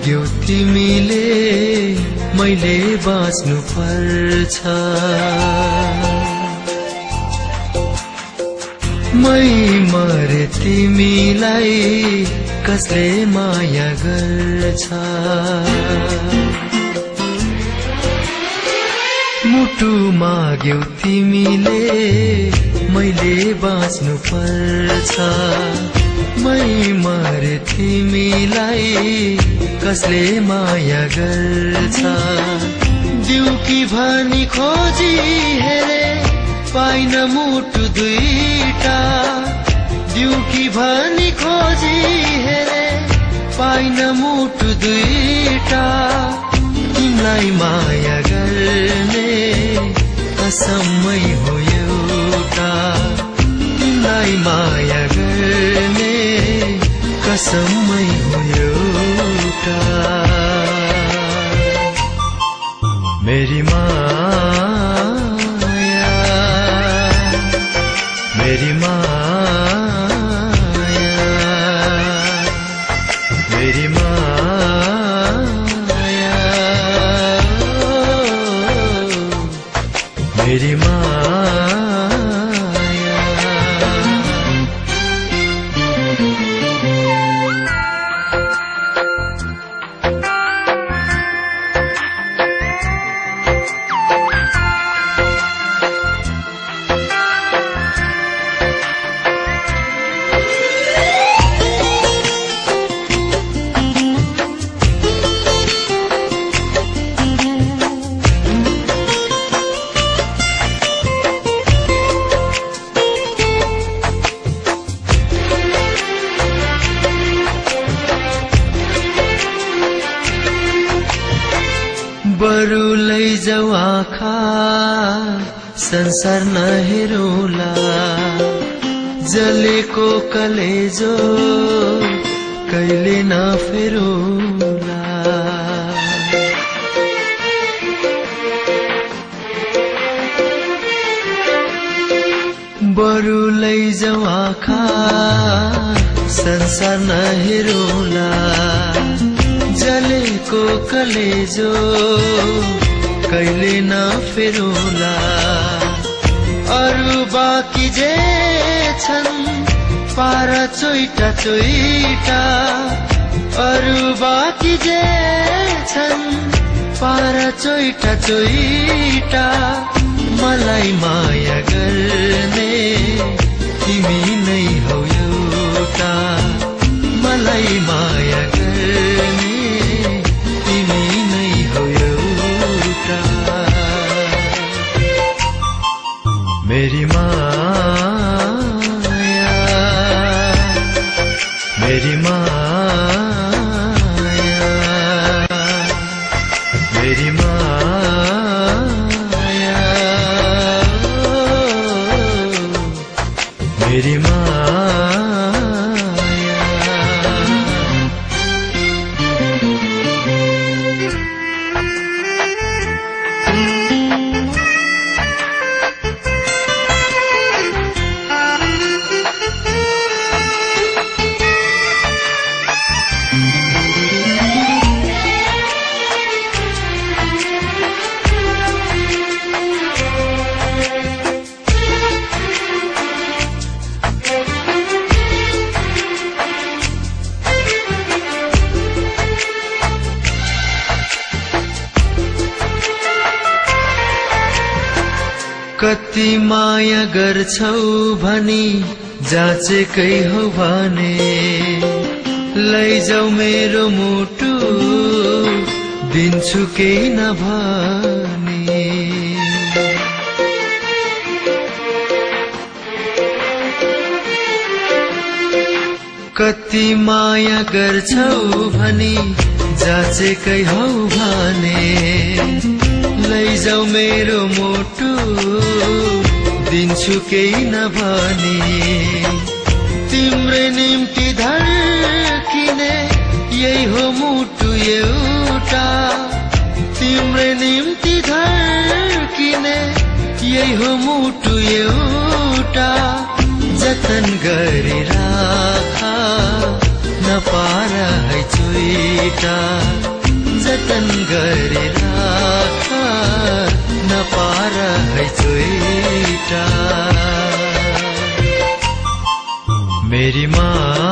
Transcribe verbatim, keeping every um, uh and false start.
माग्यौ तिमीले मैले बाँच्नु पर्छ मै मरे तिमीलाई कसले माया गर्छ मुटु माग्यौ तिमीले मैले बाँच्नु पर्छ मै मरे तिमीलाई कसले माया गर्छ दिउकी भनी खोजी हेरे पाइन मुटु दुईटा दिउकी भनी खोजी हेरे पाइन मुटु दुईटा तिमीलाई माया गर्ने कसमै हो एउटा तिमीलाई माया गर्ने कसमै हो एउटा मेरी माया मेरी माया मेरी माया मेरी माया बरु लैजाऊ आँखा संसार नहेरौला जलेको कलेजो कहिले नफेरौला बरु लैजाऊ आँखा संसार नहेरौला जलेको कलेजो कहिले नफेरौला अरु बाँकी जे छन् पार चोइटा चोइटा अरु बाँकी जे छन् पार चोइटा चोइटा मलाई माया गर्ने तिमी नै हौ एउटा मलाई माया गर्ने तिमी नै हौ एउटा मेरी माया मेरी माया मेरी माया मेरी माया कति माया गर्छौ भनी जाचेकै हो भने लैजाऊ मेरो मुटु दिन्छु केही नभने कति माया गर्छौ भनी जाचेकै हो भने लैजाऊ मेरो मुटु दिन्छु केही नभने तिम्रै निम्ति धड्किने यही हो मुटु एउटा तिम्रै निम्ति धड्किने यही हो मुटु एउटा जतन गरिराख नपार है चोइटा जतन गरिराख नपार है चोइटा मेरी माँ